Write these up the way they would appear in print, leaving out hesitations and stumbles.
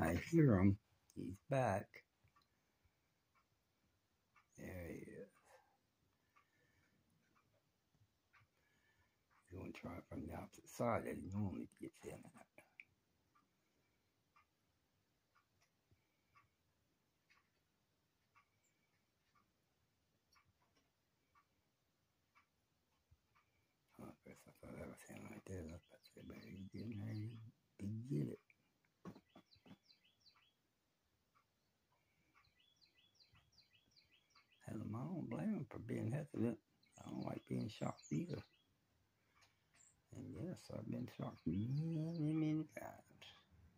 I hear him. He's back. There he is. He's going to try from the opposite side that he normally gets in at. Oh, first I thought that was him right there. I was about to say, but he didn't. He get it. Hell, I don't blame him for being hesitant. I don't like being shocked either. And yes, I've been shocked many times.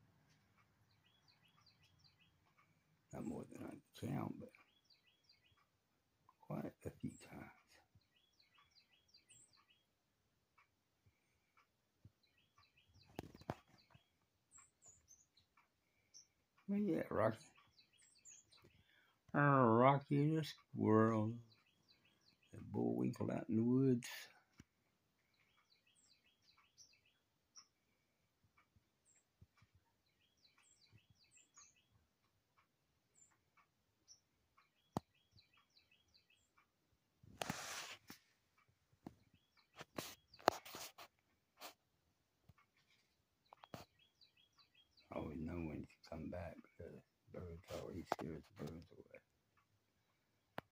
Not more than I can count, but quite a few times. But yeah, Rocky. Rocky the squirrel. The Bullwinkle out in the woods. I always know when to come back because birds always scared the birds